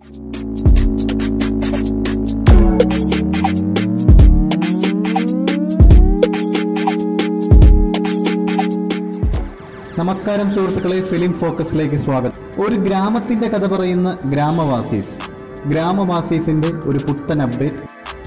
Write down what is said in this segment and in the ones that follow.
നമസ്കാരം സുഹൃത്തുക്കളെ, ഫിലിം ഫോക്കസിലേക്ക് സ്വാഗതം. ഒരു ഗ്രാമത്തിന്റെ കഥ പറയുന്ന ഗ്രാമവാസീസിന്റെ ഒരു പുത്തൻ അപ്ഡേറ്റ്.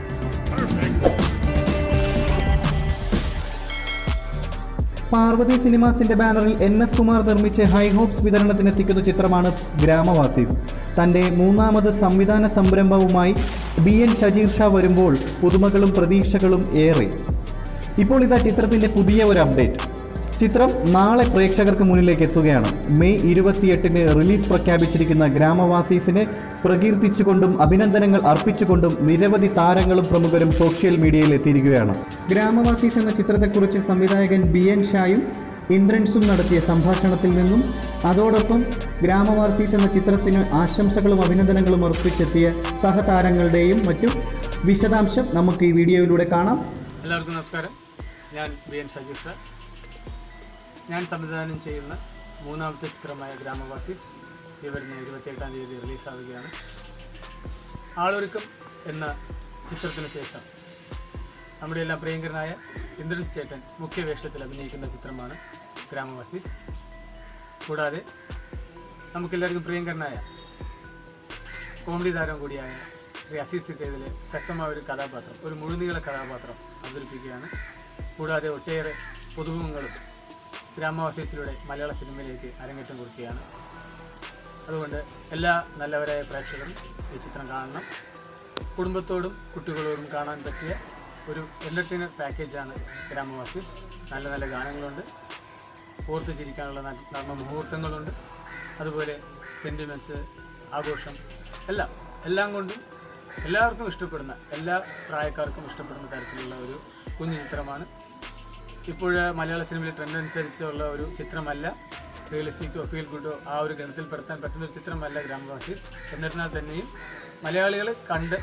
പാർവതി സിനിമാസിന്റെ ബാനറിൽ NS കുമാർ നിർമ്മിച്ച് ഹൈ ഹോപ്സ് വിതരണത്തിനെത്തിക്കുന്ന ചിത്രമാണ് ഗ്രാമവാസീസ്. തന്റെ മൂന്നാമത് സംവിധാന സംരംഭവുമായി B N ഷജീർ ഷാ വരുമ്പോൾ പുതുമകളും പ്രതീക്ഷകളും ഏറെ. ഇപ്പോൾ ഇതാ ചിത്രത്തിന്റെ പുതിയ ഒരു അപ്ഡേറ്റ്. ചിത്രം നാളെ പ്രേക്ഷകർക്ക് മുന്നിലേക്ക് എത്തുകയാണ്. മെയ് 28-ന് റിലീസ് പ്രഖ്യാപിച്ചിരിക്കുന്ന ഗ്രാമവാസീസിനെ പ്രകീർത്തിച്ചുകൊണ്ടും അഭിനന്ദനങ്ങൾ അർപ്പിച്ചുകൊണ്ടും നിരവധി താരങ്ങളും പ്രമുഖരും സോഷ്യൽ മീഡിയയിൽ എത്തിയിരിക്കുകയാണ്. ഗ്രാമവാസീസ് എന്ന ചിത്രത്തെക്കുറിച്ച് സംവിധായകൻ B N ഷായും ഇന്ദ്രൻസും നടത്തിയ സംഭാഷണത്തിൽ നിന്നും അതോടൊപ്പം ഗ്രാമവാസീസ് എന്ന ചിത്രത്തിന് ആശംസകളും അഭിനന്ദനങ്ങളും അർപ്പിച്ചെത്തിയ സഹതാരങ്ങളുടെയും മറ്റും വിശദാംശം നമുക്ക് ഈ വീഡിയോയിലൂടെ കാണാം. എല്ലാവർക്കും നമസ്കാരം. ഞാൻ B N ഷജീർ ഷാ. ഞാൻ സംവിധാനം ചെയ്യുന്ന മൂന്നാമത്തെ ചിത്രമായ ഗ്രാമവാസീസ് ഈ വരുന്ന 28-ാം തീയതി റിലീസാവുകയാണ്. ആളൊരുക്കം എന്ന ചിത്രത്തിന് ശേഷം നമ്മുടെ എല്ലാം പ്രിയങ്കരനായ ഇന്ദ്രൻസ് ചേട്ടൻ മുഖ്യ വേഷത്തിൽ അഭിനയിക്കുന്ന ചിത്രമാണ് ഗ്രാമവാസീസ്. കൂടാതെ നമുക്കെല്ലാവർക്കും പ്രിയങ്കരനായ കോമഡി താരം കൂടിയായ ശ്രീ അസീസ് ഇതിൽ ശക്തമായ ഒരു കഥാപാത്രം, ഒരു മുഴുനീള കഥാപാത്രം അവതരിപ്പിക്കുകയാണ്. കൂടാതെ ഒട്ടേറെ പുതുമുഖങ്ങളും ഗ്രാമവാസീസിലൂടെ മലയാള സിനിമയിലേക്ക് അരങ്ങേറ്റം കുറിക്കുകയാണ്. അതുകൊണ്ട് എല്ലാ നല്ലവരായ പ്രേക്ഷകരും ഈ ചിത്രം കാണണം. കുടുംബത്തോടും കുട്ടികളോടും കാണാൻ പറ്റിയ ഒരു എൻ്റർടൈനർ പാക്കേജാണ് ഗ്രാമവാസീസ്. നല്ല നല്ല ഗാനങ്ങളുണ്ട്, ഓർത്ത് ചിരിക്കാനുള്ള നർമ്മ മുഹൂർത്തങ്ങളുണ്ട്, അതുപോലെ സെൻറ്റിമെൻറ്റ്സ്, ആഘോഷം, എല്ലാം കൊണ്ടും എല്ലാവർക്കും ഇഷ്ടപ്പെടുന്ന, എല്ലാ പ്രായക്കാർക്കും ഇഷ്ടപ്പെടുന്ന തരത്തിലുള്ള ഒരു കുഞ്ഞു ചിത്രമാണ്. ഇപ്പോൾ മലയാള സിനിമയിലെ ട്രെൻഡ് അനുസരിച്ചുള്ള ഒരു ചിത്രമല്ല, റിയലിസ്റ്റിക്കോ ഫീൽ ഗുഡോ ആ ഒരു ഗണത്തിൽ പെടുത്താൻ പറ്റുന്നൊരു ചിത്രമല്ല ഗ്രാമവാസീസ്. എന്നിരുന്നാൽ തന്നെയും മലയാളികൾ കണ്ട്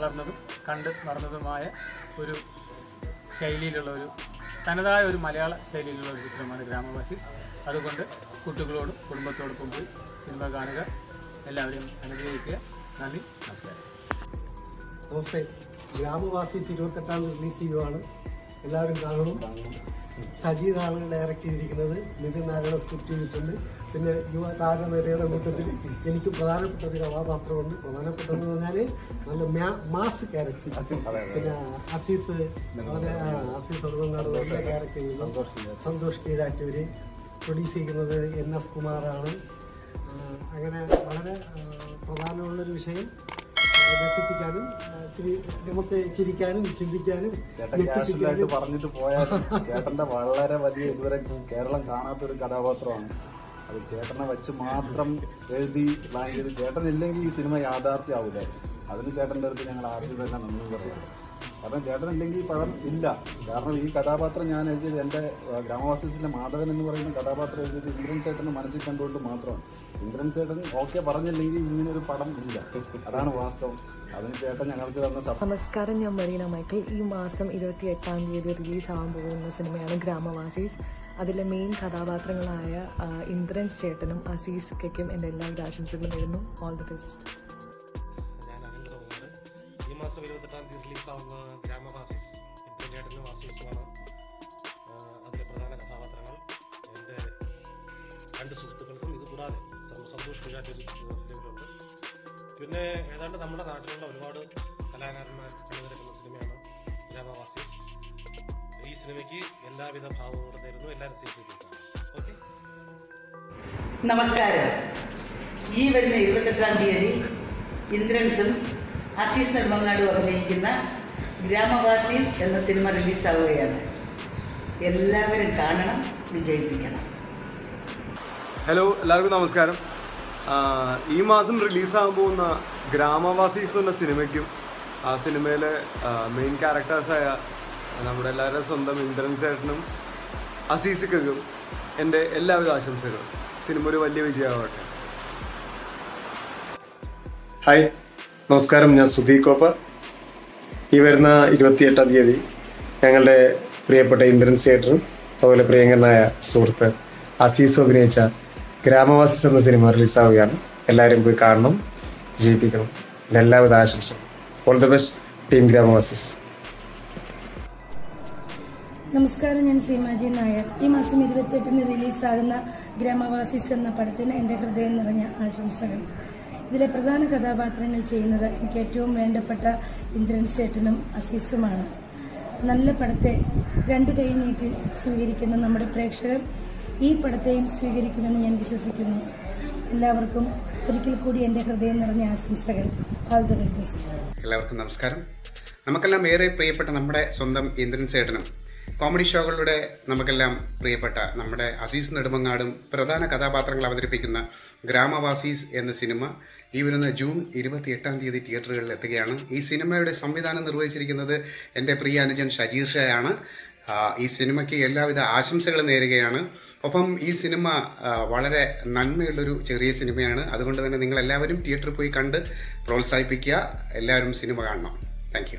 വളർന്നതുമായ ഒരു ശൈലിയിലുള്ള ഒരു തനതായ ഒരു മലയാള ശൈലിയിലുള്ള ഒരു ചിത്രമാണ് ഗ്രാമവാസീസ്. അതുകൊണ്ട് കുട്ടികളോടും കുടുംബത്തോടൊപ്പം പോയി സിനിമ കാണുക, എല്ലാവരെയും അനുഗ്രഹിക്കുക. നന്ദി, നമസ്കാരം. നമസ്തേ. ഗ്രാമവാസീസ് 28-ാം റിലീസ് ചെയ്യുവാണ്, എല്ലാവരും കാണണം. സജീറാണ് ഡയറക്റ്റ് ചെയ്തിരിക്കുന്നത്. മിഥുൻ സ്ക്രിപ്റ്റ് ചെയ്തിട്ടുണ്ട്. പിന്നെ യുവ താരനിരയുടെ കൂട്ടത്തിൽ എനിക്ക് പ്രധാനപ്പെട്ട ഒരു കഥാപാത്രമുണ്ട്. പ്രധാനപ്പെട്ടതെന്ന് പറഞ്ഞാൽ നല്ല മാസ് ക്യാരക്ടർ. പിന്നെ അസീസ് നെടുമങ്ങാട് നല്ല ക്യാരക്ടർ ചെയ്യുന്നു. സന്തോഷ് കീഴാറ്റൂര്. പ്രൊഡ്യൂസ് ചെയ്യുന്നത് N S കുമാറാണ്. അങ്ങനെ വളരെ പ്രധാനമുള്ളൊരു വിഷയം രസിപ്പിക്കാനും നമുക്ക് ചിരിക്കാനും ചിന്തിക്കാനും പറഞ്ഞിട്ട് പോയാലും ചേട്ടന്റെ വളരെ വലിയ ഇതുവരെ കേരളം കാണാത്തൊരു കഥാപാത്രമാണ്. അത് ചേട്ടനെ വെച്ച് മാത്രം എഴുതി പ്ലാൻ ചെയ്ത് ചേട്ടനില്ലെങ്കിൽ ഈ സിനിമ യാഥാർത്ഥ്യമാവില്ല. അതിന് ചേട്ടൻ്റെ അടുത്ത് ഞങ്ങൾ ആദ്യം തന്നെ നന്ദി പറയാം. കാരണം ചേട്ടനില്ലെങ്കിൽ ഈ പടം ഇല്ല. കാരണം ഈ കഥാപാത്രം ഞാൻ എഴുതിയത് എൻ്റെ ഗ്രാമവാസീസിലെ മാധവൻ എന്ന് പറയുന്ന കഥാപാത്രം എഴുതിയത് ഇന്ദ്രൻസ് ചേട്ടനെ മനസ്സിൽ കണ്ടുകൊണ്ട് മാത്രമാണ്. ഇന്ദ്രൻസ് ചേട്ടൻ ഓക്കെ പറഞ്ഞില്ലെങ്കിൽ ഇങ്ങനൊരു പടം ഇല്ല. അതാണ് വാസ്തവം. അതിന് ചേട്ടൻ ഞങ്ങൾക്ക് തന്ന. നമസ്കാരം, ഞാൻ മറീന മൈക്കിൾ. ഈ മാസം 28-ാം തീയതി റിലീസാവാൻ പോകുന്ന സിനിമയാണ് ഗ്രാമവാസീസ്. അതിലെ മെയിൻ കഥാപാത്രങ്ങളായ ഇന്ദ്രൻസ് ചേട്ടനും അസീസ് കയ്ക്കും എൻ്റെ എല്ലാവിധ ആശംസകളും നേരുന്നു. All the best. ഈ മാസം 28-ാം തീയതി റിലീസാവുന്ന ഗ്രാമവാസീസ് ഇന്ദ്രൻചേട്ടനും അസീസുമാണ് അതിലെ പ്രധാന കഥാപാത്രങ്ങൾ. എൻ്റെ രണ്ട് സുഹൃത്തുക്കൾക്കും ഇത് കൂടാതെ സന്തോഷ് ഫിലിമിലുണ്ട്. പിന്നെ ഏതാണ്ട് നമ്മുടെ നാട്ടിലുള്ള ഒരുപാട് കലാകാരന്മാർ അണിനിരക്കുന്ന സിനിമയാണ് ഗ്രാമവാസീസ്. ഈ സിനിമയ്ക്ക് എല്ലാവിധ ഭാവങ്ങളും തരുന്നു. എല്ലാവരും തിരിച്ചിരിക്കുക. ഓക്കെ, നമസ്കാരം. ഈ വരുന്ന 28-ാം തീയതി ഇന്ദ്രൻസും അസീസ് നെടുമങ്ങാടും അഭിനയിക്കുന്ന ഗ്രാമവാസീസ് എന്ന സിനിമ റിലീസാവുകയാണ്. എല്ലാവരും കാണണം, വിജയിപ്പിക്കണം. ഹലോ, എല്ലാവർക്കും നമസ്കാരം. ഈ മാസം റിലീസാകാൻ പോകുന്ന ഗ്രാമവാസീസ് എന്ന് പറഞ്ഞ സിനിമയ്ക്കും ആ സിനിമയിലെ മെയിൻ ക്യാരക്ടേഴ്സായ നമ്മുടെ എല്ലാവരുടെ സ്വന്തം ഇന്ദ്രൻസ് ചേട്ടനും അസീസിക്കും എൻ്റെ എല്ലാവിധ ആശംസകളും. സിനിമ ഒരു വലിയ വിജയമാവട്ടെ. ഹായ്, നമസ്കാരം. ഞാൻ സുധീകോപ്പർ. ഈ വരുന്ന 28-ാം തീയതി ഞങ്ങളുടെ പ്രിയപ്പെട്ട ഇന്ദ്രൻസ് ചേട്ടനും അതുപോലെ പ്രിയങ്കരനായ സുഹൃത്ത് അസീസ് അഭിനയിച്ച ഗ്രാമവാസീസ് എന്ന സിനിമ റിലീസാവുകയാണ്. എല്ലാവരും പോയി കാണണം, വിജയിപ്പിക്കണം. എൻ്റെ എല്ലാവിധ ആശംസകളും. ഓൾ ദ ബെസ്റ്റ് ടീം ഗ്രാമവാസീസ്. നമസ്കാരം, ഞാൻ സീമാജി നായർ. ഈ മാസം 28-ന് റിലീസാകുന്ന ഗ്രാമവാസീസ് എന്ന പടത്തിന് എൻ്റെ ഹൃദയം നിറഞ്ഞ ആശംസകൾ. ഇതിലെ പ്രധാന കഥാപാത്രങ്ങൾ ചെയ്യുന്നത് എനിക്ക് ഏറ്റവും വേണ്ടപ്പെട്ട ഇന്ദ്രൻസ് ചേട്ടനും അസീസുമാണ്. നല്ല പടത്തെ രണ്ട് കൈ നീട്ടി സ്വീകരിക്കുന്ന നമ്മുടെ പ്രേക്ഷകർ ഈ പടത്തെയും സ്വീകരിക്കുമെന്ന് ഞാൻ വിശ്വസിക്കുന്നു. എല്ലാവർക്കും ഒരിക്കൽ കൂടി എൻ്റെ ഹൃദയം നിറഞ്ഞ ആശംസകൾ. All the best. എല്ലാവർക്കും നമസ്കാരം. നമുക്കെല്ലാം ഏറെ പ്രിയപ്പെട്ട നമ്മുടെ സ്വന്തം ഇന്ദ്രൻസ് ചേട്ടനും കോമഡി ഷോകളിലൂടെ നമുക്കെല്ലാം പ്രിയപ്പെട്ട നമ്മുടെ അസീസ് നെടുമങ്ങാടും പ്രധാന കഥാപാത്രങ്ങൾ അവതരിപ്പിക്കുന്ന ഗ്രാമവാസീസ് എന്ന സിനിമ ഈ വരുന്ന ജൂൺ 28-ാം തീയതി തിയേറ്ററുകളിൽ എത്തുകയാണ്. ഈ സിനിമയുടെ സംവിധാനം നിർവഹിച്ചിരിക്കുന്നത് എൻ്റെ പ്രിയ അനുജൻ ഷജീർ ഷായാണ്. ഈ സിനിമയ്ക്ക് എല്ലാവിധ ആശംസകളും നേരുകയാണ്. ഒപ്പം ഈ സിനിമ വളരെ നന്മയുള്ളൊരു ചെറിയ സിനിമയാണ്. അതുകൊണ്ട് തന്നെ നിങ്ങളെല്ലാവരും തിയേറ്ററിൽ പോയി കണ്ട് പ്രോത്സാഹിപ്പിക്കുക. എല്ലാവരും സിനിമ കാണണം. Thank you.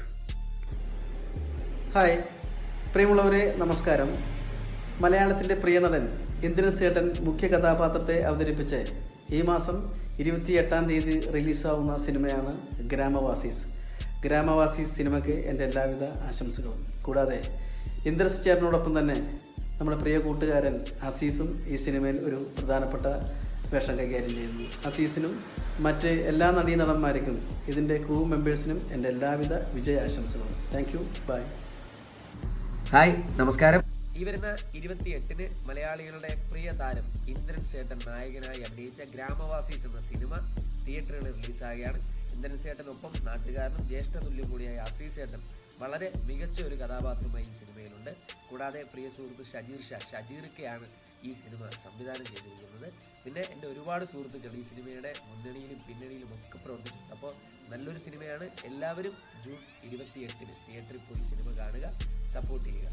ഹായ് പ്രിയമുള്ളവരെ, നമസ്കാരം. മലയാളത്തിൻ്റെ പ്രിയ നടൻ ഇന്ദ്രൻസ് ചേട്ടൻ മുഖ്യ കഥാപാത്രത്തെ അവതരിപ്പിച്ച് ഈ മാസം 28-ാം തീയതി റിലീസാവുന്ന സിനിമയാണ് ഗ്രാമവാസീസ്. ഗ്രാമവാസീസ് സിനിമയ്ക്ക് എൻ്റെ എല്ലാവിധ ആശംസകളും. കൂടാതെ ഇന്ദ്രൻസ് ചേട്ടനോടൊപ്പം തന്നെ നമ്മുടെ പ്രിയ കൂട്ടുകാരൻ അസീസും ഈ സിനിമയിൽ ഒരു പ്രധാനപ്പെട്ട വേഷം കൈകാര്യം ചെയ്യുന്നു. അസീസിനും മറ്റ് എല്ലാ നടീനടന്മാർക്കും ഇതിൻ്റെ ക്രൂ മെമ്പേഴ്സിനും എൻ്റെ എല്ലാവിധ വിജയാശംസകളും. Thank you. ബൈ. ഹായ്, നമസ്കാരം. ഈ വരുന്ന 28-ന് മലയാളികളുടെ പ്രിയ താരം ഇന്ദ്രൻസ് ചേട്ടൻ നായകനായി അഭിനയിച്ച ഗ്രാമവാസീസ് എന്ന സിനിമ തിയേറ്ററുകളിൽ റിലീസാകുകയാണ്. ഇന്ദ്രൻസ് ചേട്ടനൊപ്പം നാട്ടുകാരനും ജ്യേഷ്ഠ തുല്യം കൂടിയായ അസീസ് ചേട്ടൻ വളരെ മികച്ച ഒരു കഥാപാത്രമായി ഈ സിനിമയിലുണ്ട്. കൂടാതെ പ്രിയ സുഹൃത്ത് ഷജീർ ഷാ, ഷജീർക്കയാണ് ഈ സിനിമ സംവിധാനം ചെയ്തിരിക്കുന്നത്. പിന്നെ എൻ്റെ ഒരുപാട് സുഹൃത്തുക്കൾ ഈ സിനിമയുടെ മുന്നണിയിലും പിന്നണിയിലും ഒക്കെ പ്രവർത്തിച്ചിട്ടുണ്ട്. അപ്പോൾ നല്ലൊരു സിനിമയാണ്. എല്ലാവരും ജൂൺ 28-ന് തിയേറ്ററിൽ പോയി സിനിമ കാണുക, സപ്പോർട്ട് ചെയ്യുക.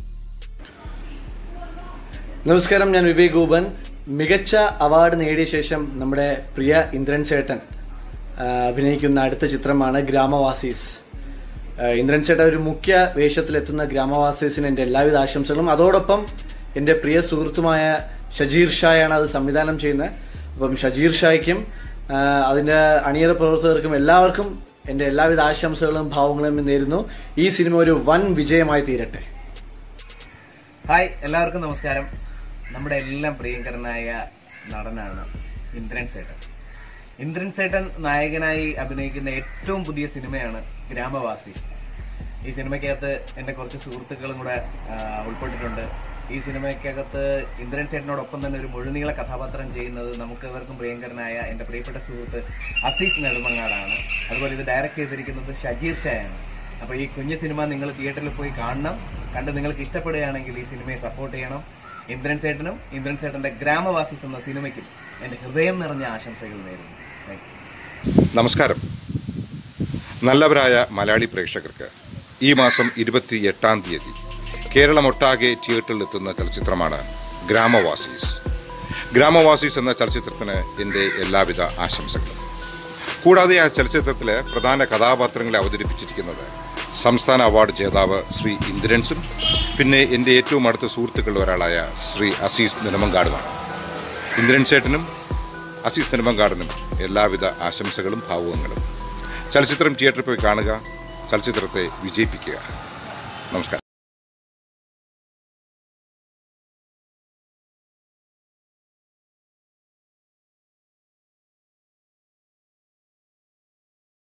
നമസ്കാരം, ഞാൻ വിവേക് ഗോപൻ. മികച്ച അവാർഡ് നേടിയ ശേഷം നമ്മുടെ പ്രിയ ഇന്ദ്രൻസ് ചേട്ടൻ അഭിനയിക്കുന്ന അടുത്ത ചിത്രമാണ് ഗ്രാമവാസീസ്. ഇന്ദ്രൻസ് ചേട്ടൻ ഒരു മുഖ്യ വേഷത്തിലെത്തുന്ന ഗ്രാമവാസീസിന് എൻ്റെ എല്ലാവിധ ആശംസകളും. അതോടൊപ്പം എൻ്റെ പ്രിയ സുഹൃത്തുമായ ഷജീർ ഷായാണ് അത് സംവിധാനം ചെയ്യുന്നത്. അപ്പം ഷജീർ ഷായ്ക്കും അതിൻ്റെ അണിയറ പ്രവർത്തകർക്കും എല്ലാവർക്കും എൻ്റെ എല്ലാവിധ ആശംസകളും ഭാവങ്ങളും നേരുന്നു. ഈ സിനിമ ഒരു വൻ വിജയമായി തീരട്ടെ. ഹായ്, എല്ലാവർക്കും നമസ്കാരം. നമ്മുടെ എല്ലാം പ്രിയങ്കരനായ നടനാണ് ഇന്ദ്രൻസ് ചേട്ടൻ. ഇന്ദ്രൻസ് ചേട്ടൻ നായകനായി അഭിനയിക്കുന്ന ഏറ്റവും പുതിയ സിനിമയാണ് ഗ്രാമവാസീസ്. ഈ സിനിമയ്ക്കകത്ത് എൻ്റെ കുറച്ച് സുഹൃത്തുക്കളും കൂടെ ഉൾപ്പെട്ടിട്ടുണ്ട്. ഈ സിനിമയ്ക്കകത്ത് ഇന്ദ്രൻസ് ചേട്ടനോടൊപ്പം തന്നെ ഒരു മുഴുനീള കഥാപാത്രം ചെയ്യുന്നത് നമുക്ക് ഇവർക്കും പ്രിയങ്കരനായ എൻ്റെ പ്രിയപ്പെട്ട സുഹൃത്ത് അസീസ് നെടുമങ്ങാടാണ്. അതുപോലെ ഇത് ഡയറക്റ്റ് ചെയ്തിരിക്കുന്നത് ഷജീർ ഷായാണ്. അപ്പോൾ ഈ കുഞ്ഞു സിനിമ നിങ്ങൾ തിയേറ്ററിൽ പോയി കാണണം. കണ്ട് നിങ്ങൾക്ക് ഇഷ്ടപ്പെടുകയാണെങ്കിൽ ഈ സിനിമയെ സപ്പോർട്ട് ചെയ്യണം. ഇന്ദ്രൻസ് ചേട്ടനും ഇന്ദ്രൻസ് ചേട്ടൻ്റെ ഗ്രാമവാസീസ് എന്ന സിനിമയ്ക്കും എൻ്റെ ഹൃദയം നിറഞ്ഞ ആശംസകൾ നേരുന്നു. Thank you. നമസ്കാരം. നല്ലവരായ മലയാളി പ്രേക്ഷകർക്ക് ഈ മാസം 28-ാം തീയതി കേരളമൊട്ടാകെ തിയേറ്ററിലെത്തുന്ന ചലച്ചിത്രമാണ് ഗ്രാമവാസീസ്. ഗ്രാമവാസീസ് എന്ന ചലച്ചിത്രത്തിന് എൻ്റെ എല്ലാവിധ ആശംസകളും. കൂടാതെ ആ ചലച്ചിത്രത്തിലെ പ്രധാന കഥാപാത്രങ്ങളെ അവതരിപ്പിച്ചിരിക്കുന്നത് സംസ്ഥാന അവാർഡ് ജേതാവ് ശ്രീ ഇന്ദ്രൻസും പിന്നെ എൻ്റെ ഏറ്റവും അടുത്ത സുഹൃത്തുക്കളിൽ ഒരാളായ ശ്രീ അസീസ് നെടുമങ്ങാടുമാണ്. ഇന്ദ്രൻസ് ചേട്ടനും അസീസ് നെടുമങ്ങാടിനും എല്ലാവിധ ആശംസകളും ഭാവുകങ്ങളും. ചലച്ചിത്രം തിയേറ്ററിൽ പോയി കാണുക, ചലച്ചിത്രത്തെ വിജയിപ്പിക്കുക. നമസ്കാരം.